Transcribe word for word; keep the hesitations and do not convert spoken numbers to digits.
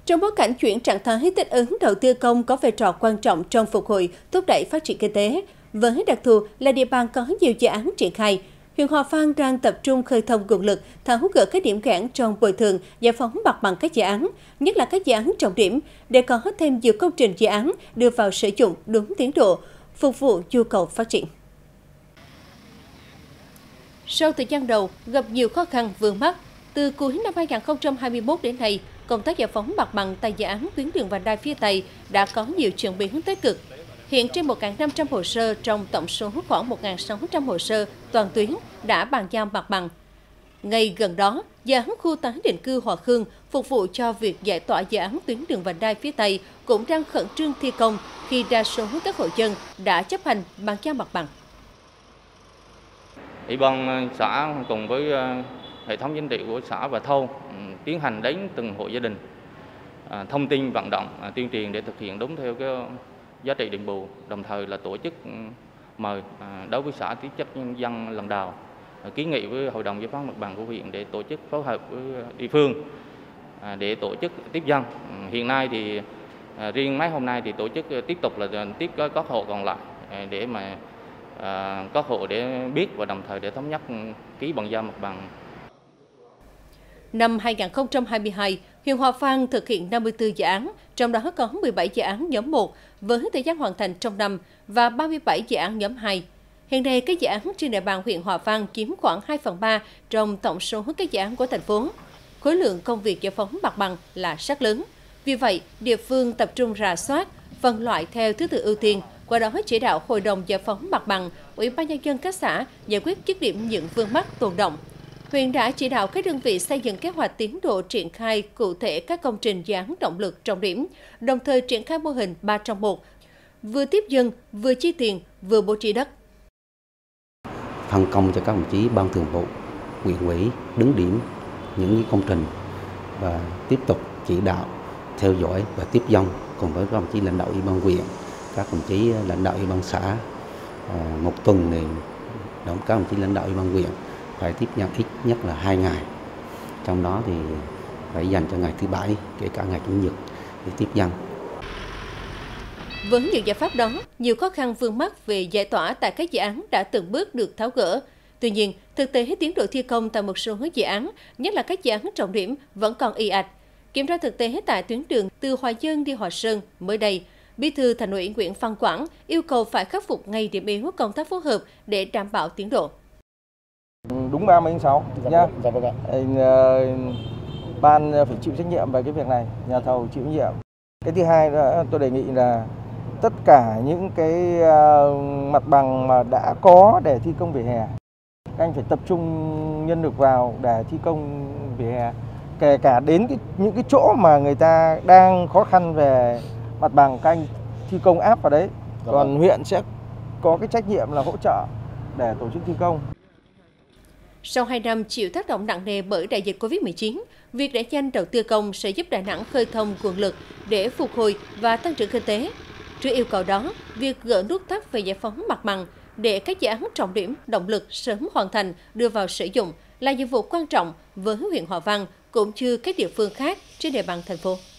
Trong bối cảnh chuyển trạng thái thích ứng, đầu tư công có vai trò quan trọng trong phục hồi, thúc đẩy phát triển kinh tế. Với đặc thù là địa bàn có nhiều dự án triển khai, huyện Hòa Vang đang tập trung khơi thông nguồn lực, tháo gỡ các điểm nghẽn trong bồi thường, giải phóng mặt bằng các dự án, nhất là các dự án trọng điểm, để có thêm nhiều công trình dự án đưa vào sử dụng đúng tiến độ, phục vụ nhu cầu phát triển. Sau thời gian đầu gặp nhiều khó khăn vướng mắc, từ cuối năm hai nghìn không trăm hai mươi mốt đến nay, công tác giải phóng mặt bằng tại dự án tuyến đường vành đai phía Tây đã có nhiều chuyển biến tích cực. Hiện trên một nghìn năm trăm hồ sơ trong tổng số khoảng một nghìn sáu trăm hồ sơ toàn tuyến đã bàn giao mặt bằng. Ngay gần đó, dự án khu tái định cư Hòa Khương phục vụ cho việc giải tỏa dự án tuyến đường vành đai phía Tây cũng đang khẩn trương thi công khi đa số các hộ dân đã chấp hành bàn giao mặt bằng. Ủy ban xã cùng với hệ thống chính trị của xã và thôn tiến hành đến từng hộ gia đình, thông tin vận động, tuyên truyền để thực hiện đúng theo cái giá trị đền bù, đồng thời là tổ chức mời đối với xã tiếp chấp nhân dân lần đầu, kiến nghị với hội đồng giải phóng mặt bằng của huyện để tổ chức phối hợp với địa phương để tổ chức tiếp dân. Hiện nay thì riêng mấy hôm nay thì tổ chức tiếp tục là tiếp các hộ còn lại để mà có hộ để biết và đồng thời để thống nhất ký bàn giao mặt bằng. Năm hai nghìn không trăm hai mươi hai, huyện Hòa Vang thực hiện năm mươi tư dự án, trong đó có mười bảy dự án nhóm một với thời gian hoàn thành trong năm và ba mươi bảy dự án nhóm hai. Hiện nay, các dự án trên địa bàn huyện Hòa Vang chiếm khoảng hai phần ba trong tổng số các dự án của thành phố. Khối lượng công việc giải phóng mặt bằng là rất lớn. Vì vậy, địa phương tập trung rà soát, phân loại theo thứ tự ưu tiên, qua đó chỉ đạo Hội đồng giải phóng mặt bằng, Ủy ban nhân dân các xã giải quyết dứt điểm những vướng mắc tồn đọng. Huyện đã chỉ đạo các đơn vị xây dựng kế hoạch tiến độ triển khai cụ thể các công trình dự án động lực trọng điểm, đồng thời triển khai mô hình ba trong một, vừa tiếp dân, vừa chi tiền, vừa bố trí đất. Phân công cho các đồng chí ban thường vụ, huyện ủy đứng điểm những công trình và tiếp tục chỉ đạo theo dõi và tiếp dân cùng với các đồng chí lãnh đạo ủy ban huyện, các đồng chí lãnh đạo ủy ban xã. Một tuần này các đồng chí lãnh đạo ủy ban huyện phải tiếp nhận ít nhất là hai ngày, trong đó thì phải dành cho ngày thứ bảy, kể cả ngày chủ nhật để tiếp dân. Với những giải pháp đó, nhiều khó khăn vướng mắc về giải tỏa tại các dự án đã từng bước được tháo gỡ. Tuy nhiên, thực tế tiến độ thi công tại một số dự án, nhất là các dự án trọng điểm, vẫn còn ì ạch. Kiểm tra thực tế tại tuyến đường từ Hòa Nhơn đi Hòa Sơn mới đây, Bí thư Thành ủy Nguyễn Văn Quảng yêu cầu phải khắc phục ngay điểm yếu công tác phối hợp để đảm bảo tiến độ. Đúng ba mươi tháng sáu nhá. Ban phải chịu trách nhiệm về cái việc này, nhà thầu chịu trách nhiệm. Cái thứ hai nữa tôi đề nghị là tất cả những cái mặt bằng mà đã có để thi công vỉa hè, các anh phải tập trung nhân lực vào để thi công vỉa hè, kể cả đến cái, những cái chỗ mà người ta đang khó khăn về mặt bằng, các anh thi công áp vào đấy. Còn huyện sẽ có cái trách nhiệm là hỗ trợ để tổ chức thi công. Sau hai năm chịu tác động nặng nề bởi đại dịch Covid mười chín, việc đẩy nhanh đầu tư công sẽ giúp Đà Nẵng khơi thông nguồn lực để phục hồi và tăng trưởng kinh tế. Trước yêu cầu đó, việc gỡ nút thắt về giải phóng mặt bằng để các dự án trọng điểm động lực sớm hoàn thành đưa vào sử dụng là nhiệm vụ quan trọng với huyện Hòa Vang cũng như các địa phương khác trên địa bàn thành phố.